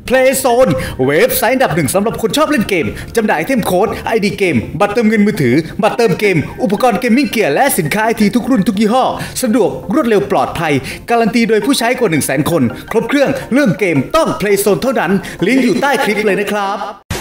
Playzone เว็บไซต์อันดับหนึ่งสำหรับคนชอบเล่นเกมจำหน่ายไอเทมโค้ด ID เกมบัตรเติมเงินมือถือบัตรเติมเกมอุปกรณ์เกมมิ่งเกียร์และสินค้าไอทีทุกรุ่นทุกยี่ห้อสะดวกรวดเร็วปลอดภัยการันตีโดยผู้ใช้กว่า 100,000 คนครบเครื่องเรื่องเกมต้อง Playzone เท่านั้นลิงก์อยู่ใต้คลิปเลยนะครับ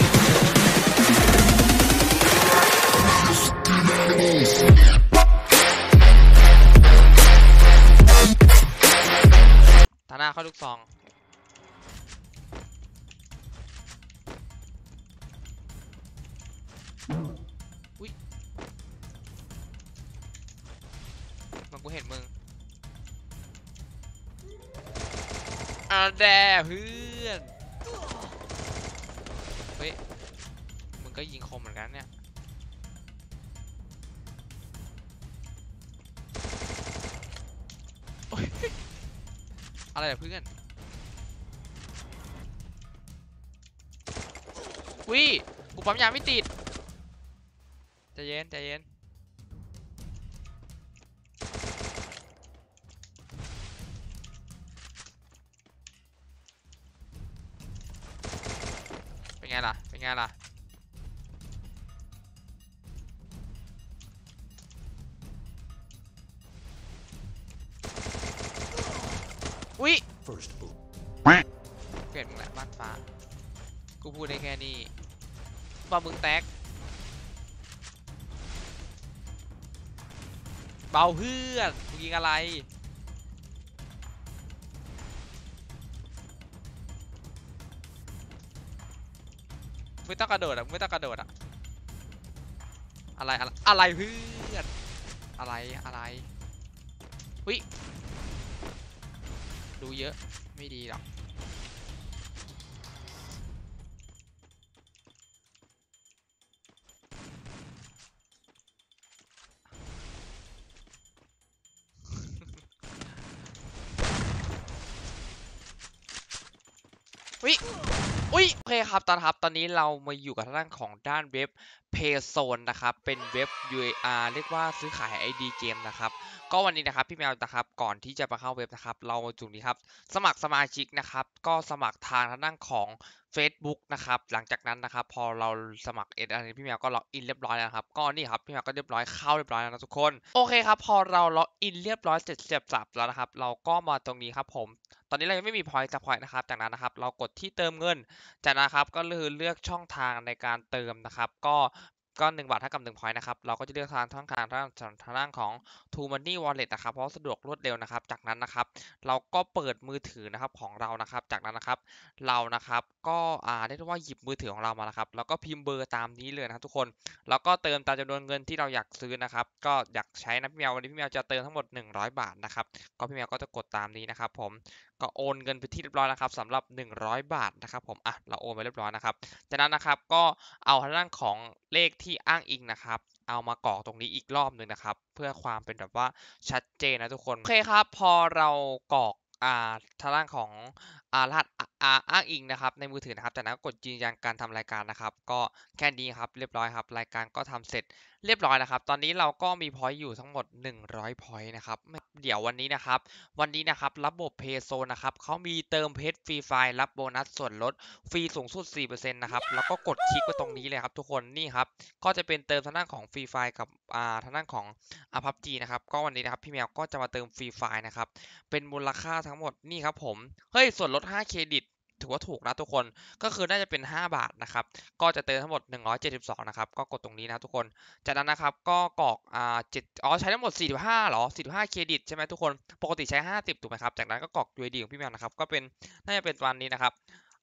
ทาหน้าเข้าลูกซองอุ้ยมันกูเห็นมึงแด่เพื่อนเฮ้ยมึงก็ยิงคมเหมือนกันเนี่ยอะไรเพื่อนวิกูปั๊มยาไม่ติดใจเย็นใจเย็นเป็นไงล่ะเป็นไงล่ะวิเปลี่ยนมึงแหละบ้านฟ้ากูพูดได้แค่นี้ว่ามึงแตกเบาเพื่อนมึงยิงอะไรไม่ต้องกระโดดอ่ะไม่ต้องกระโดดอ่ะอะไรอะไรเพื่อนอะไรอะไรวิดูเยอะไม่ดีหรอกวิอุ้ยโอเคครับตอนนี้เรามาอยู่กับทางด้านของด้านเว็บ Payzone นะครับเป็นเว็บ UAR เรียกว่าซื้อขาย ID เกมนะครับก็วันนี้นะครับพี่แมวนะครับก่อนที่จะมาเข้าเว็บนะครับเรามาจุดนี้ครับสมัครสมาชิกนะครับก็สมัครทางด้านของ Facebook นะครับหลังจากนั้นนะครับพอเราสมัครพี่แมวก็ล็อกอินเรียบร้อยแล้วครับก็นี่ครับพี่แมวก็เรียบร้อยเข้าเรียบร้อยแล้วนะทุกคนโอเคครับพอเราล็อกอินเรียบร้อยเสร็จสับแล้วนะครับเราก็มาตรงนี้ครับผมตอนนี้เรายังไม่มี point จาก point นะครับจากนั้นนะครับเรากดที่เติมเงินจากนั้นครับก็เลือกช่องทางในการเติมนะครับก็1 บาทเท่ากับ1 point นะครับเราก็จะเลือกทางด้านของ True Money Wallet นะครับเพราะสะดวกรวดเร็วนะครับจากนั้นนะครับเราก็เปิดมือถือนะครับของเรานะครับจากนั้นนะครับเรานะครับก็เรียกว่าหยิบมือถือของเรามานะครับแล้วก็พิมพ์เบอร์ตามนี้เลยนะครับทุกคนแล้วก็เติมตามจำนวนเงินที่เราอยากซื้อนะครับก็อยากใช้นะพี่แมววันนี้พี่แมวจะเติมทั้งหมด100 บาทนะครับก็พี่แมวก็จะกดตามนี้นะครับผมก็โอนเงินไปที่เรียบร้อยแล้วครับสำหรับ100 บาทนะครับผมเราโอนไปเรียบร้อยนะครับจากนั้นนะครับก็เอาทางด้านของเลขที่อ้างอิงนะครับเอามากรอกตรงนี้อีกรอบหนึ่งนะครับเพื่อความเป็นแบบว่าชัดเจนนะทุกคนโอเคครับพอเรากรอกทางด้านของรหัสอ้างอิงนะครับในมือถือนะครับจากนั้นกดยืนยันการทำรายการนะครับก็แค่นี้ครับเรียบร้อยครับรายการก็ทำเสร็จเรียบร้อยนะครับตอนนี้เราก็มีพอยต์อยู่ทั้งหมด100 พอยต์นะครับเดี๋ยววันนี้นะครับระบบ Payzone นะครับเขามีเติมเพชรฟรีไฟล์รับโบนัสส่วนลดฟรีสูงสุด 4% นะครับแล้วก็กดคลิกไปตรงนี้เลยครับทุกคนนี่ครับก็จะเป็นเติมทางด้านของฟรีไฟล์กับทางด้านของPUBG นะครับก็วันนี้นะครับพี่แมวก็จะมาเติมฟรีไฟล์นะครับเป็นมูลค่าทั้งหมดนี่ครับผมเฮ้ยส่วนลด5 เครดิตถือว่าถูกนะทุกคนก็คือน่าจะเป็น5 บาทนะครับก็จะเติมทั้งหมด172นะครับก็กดตรงนี้นะทุกคนจากนั้นนะครับก็กรอก7ใช้ทั้งหมด45เหรอ45เครดิตใช่ไหมทุกคนปกติใช้50ถูกไหมครับจากนั้นก็กรอก UID ของพี่แมวนะครับก็เป็นน่าจะเป็นวันนี้นะครับ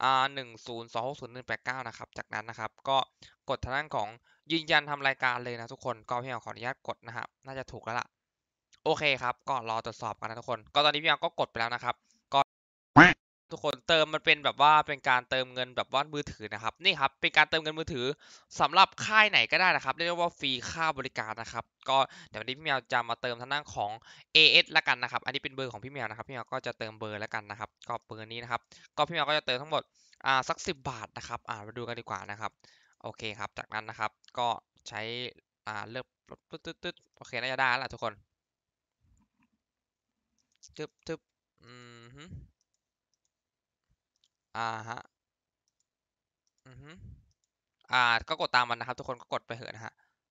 10260189นะครับจากนั้นนะครับก็กดทางด้านของยืนยันทำรายการเลยนะทุกคนก็พี่แมวขออนุญาตกดนะครับน่าจะถูกแล้วล่ะโอเคครับก็รอตรวจสอบกันนะทุกคนก็ตอนนี้พี่แมวก็กดไปแล้วนะครับก็ทุกคนเติมมันเป็นแบบว่าเป็นการเติมเงินแบบว่ามือถือนะครับนี่ครับเป็นการเติมเงินมือถือสำหรับค่ายไหนก็ได้นะครับเรียกว่าฟรีค่าบริการนะครับก็เดี๋ยววันนี้พี่แมวจะมาเติมทางด้านของ AS ละกันนะครับอันนี้เป็นเบอร์ของพี่แมวนะครับพี่แมวก็จะเติมเบอร์แล้วกันนะครับก็เบอร์นี้นะครับก็พี่แมวก็จะเติมทั้งหมดสัก10 บาทนะครับมาดูกันดีกว่านะครับโอเคครับจากนั้นนะครับก็ใช้เลือกตึ๊ดโอเคน่าจะได้แล้วล่ะทุกคนตึ๊บฮะอือฮึก็กดตามมันนะครับทุกคนก็กดไปเถอะนะฮะ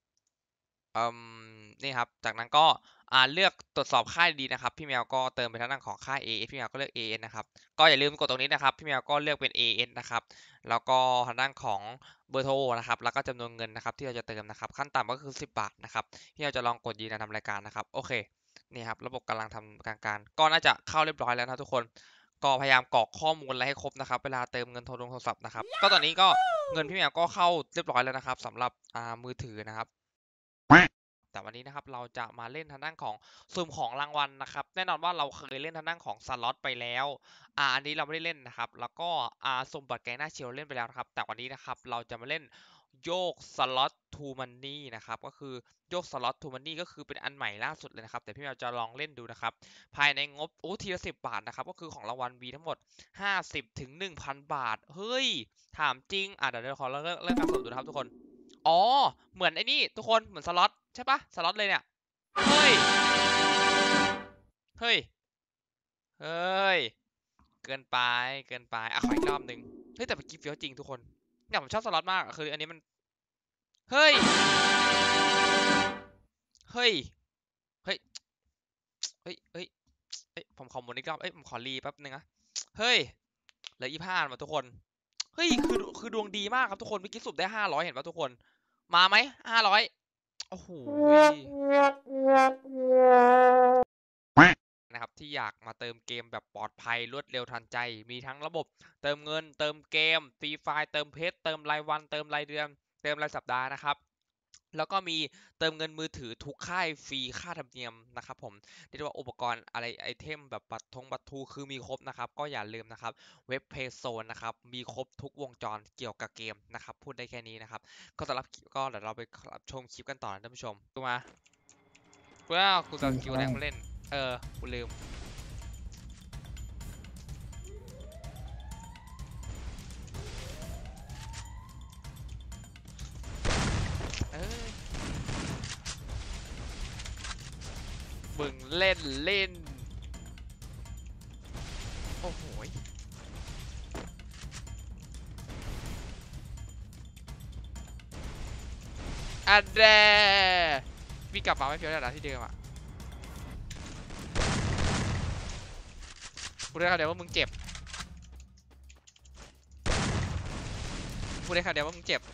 นี่ครับจากนั้นก็เลือกตรวจสอบค่ายดีนะครับพี่แมวก็เติมไปทางด้านของค่าย AS พี่แมวก็เลือก AS นะครับก็อย่าลืมกดตรงนี้นะครับพี่แมวก็เลือกเป็น AS นะครับแล้วก็ทางด้านของเบอร์โทรนะครับแล้วก็จำนวนเงินนะครับที่เราจะเติมนะครับขั้นต่ำก็คือ10 บาทนะครับพี่แมวจะลองกดยืนยันทำรายการนะครับโอเคนี่ครับระบบกำลังทำการก็น่าจะเข้าเรียบร้อยแล้วนะทุกคนก็พยายามกรอกข้อมูลอะไรให้ครบนะครับเวลาเติมเงินโทรศัพท์นะครับก็ตอนนี้ก็เงินพี่แมวก็เข้าเรียบร้อยแล้วนะครับสำหรับมือถือนะครับแต่วันนี้นะครับเราจะมาเล่นทางด้านของสุ่มของรางวัลนะครับแน่นอนว่าเราเคยเล่นทางด้านของสล็อตไปแล้วอันนี้เราไม่ได้เล่นนะครับแล้วก็สุ่มบัตรแกงหน้าเชลเล่นไปแล้วนะครับแต่วันนี้นะครับเราจะมาเล่นโยกสล็อตทูมันนี่นะครับก็คือโยกสล็อตทูมันนี่ก็คือเป็นอันใหม่ล่าสุดเลยนะครับแต่พี่แมวจะลองเล่นดูนะครับภายในงบทีละ10 บาทนะครับก็คือของรางวัลมีทั้งหมด50 ถึง 1,000 บาทเฮ้ยถามจริงเดี๋ยวขอเริ่มการสุ่มดูนะครับทุกคนอ๋อเหมือนไอ้นี่ทุกคนเหมือนสล็อตใช่ปะสล็อตเลยเนี่ยเฮ้ยเฮ้ยเฮ้ยเกินไปขออีกรอบหนึ่งเฮ้ยแต่เมื่อกี้เฟี้ยวจริงทุกคนเนี่ยผมชอบสล็อตมากคืออันนี้มันเฮ้ยเฮ้ยเฮ้ยผมขอหมุนอีกรอบผมขอรีแป๊บนึงนะเฮ้ยเหลือ25มาทุกคนเฮ้ยคือดวงดีมากครับทุกคนเมื่อกี้สุ่มได้500เห็นป่ะทุกคนมาไหม500โอ้โหนะครับที่อยากมาเติมเกมแบบปลอดภัยรวดเร็วทันใจมีทั้งระบบเติมเงินเติมเกมฟรีไฟล์เติมเพชรเติมรายวันเติมรายเดือนเติมรายสัปดาห์นะครับแล้วก็มีเติมเงินมือถือทุกค่ายฟรีค่าธรรมเนียมนะครับผมเรียกว่าอุปกรณ์อะไรไอเทมแบบบัตรทูคือมีครบนะครับก็อย่าลืมนะครับเว็บเพย์โซนนะครับมีครบทุกวงจรเกี่ยวกับเกมนะครับพูดได้แค่นี้นะครับก็สำหรับก็เดี๋ยวเราไปชมคลิปกันต่อนะท่านผู้ชมดูมาเพื่อกูจะคิวแรกมาเล่นกูลืมมึงเล่นโอ้โหอันเดพี่กลับมาไม่เพียวแล้วที่เดิมอ่ะพูดได้คำเดียวว่ามึงเจ็บพูดได้คำเดียวว่ามึงเจ็บ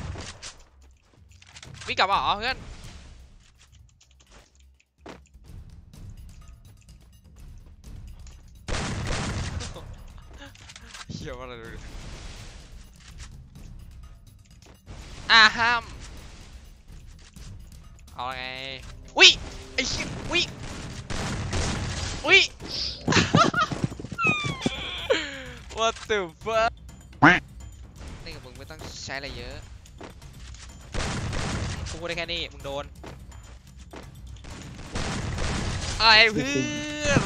พี่กลับมาเหรอเพื่อนเฮียว่าอะไรห้ามเอาไงอุ้ยไอ้ชิบอุ้ยwhat the fuck นี่กับมึงไม่ต้องใช้อะไรเยอะกูพูดได้แค่นี้มึงโดนอะไรเพื่อน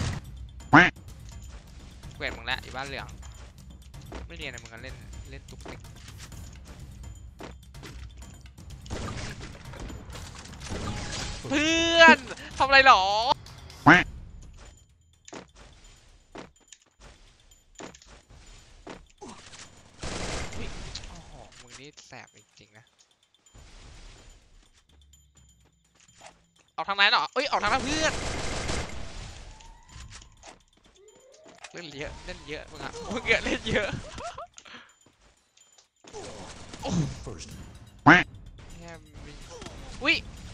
แกวนมึงแล้วอีบ้านเหลืองไม่เรียนอะไรมึงกันเล่นตุกติกเพื่อนทำอะไรหรอมึงนี่แสบจริงๆนะออกทางไหนหรอออกทางนั้นเพื่อนเล่นเยอะมึงเล่นเยอะอุ้ย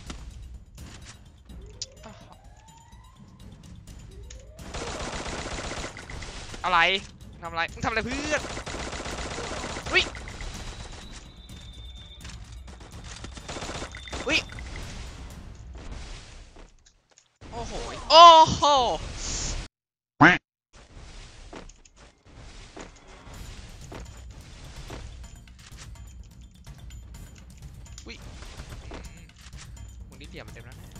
อะไรทำอะไรมึงทำอะไรเพื่อนอุ้ยโอ้โหมึงนี่เดี่ยวมันเต็มแล้วนะ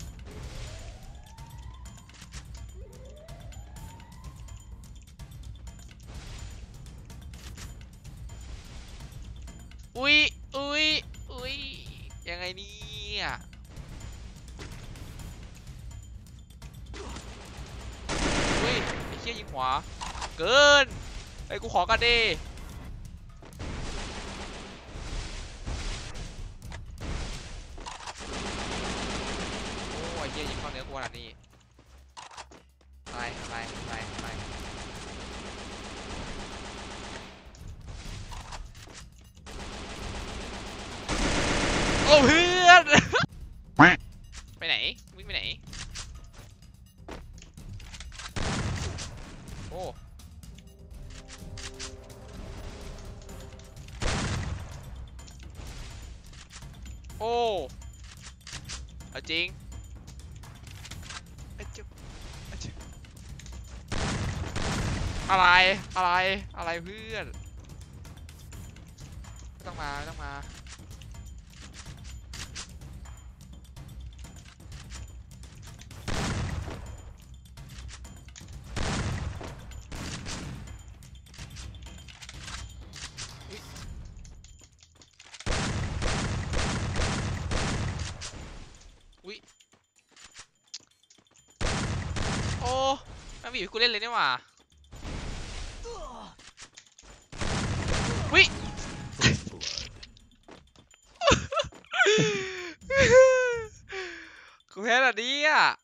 อุ้ยยังไงเนี่ยอุ้ยไอ้เชี่ยยิงหัวเกินไอ้กูขอกันดิเยี่ยยิงเข้าเนื้อกูขนาดนี้อะไรโอ้เพื่อนไปไหนวิ่งไปไหนโอ้เอาจริงอะไรเพื่อนไม่ต้องมาอุ๊ยโอ้ไม่มีกูเล่นเลยนี่หว่าวิกูแพ้แบบนี้อ่ะ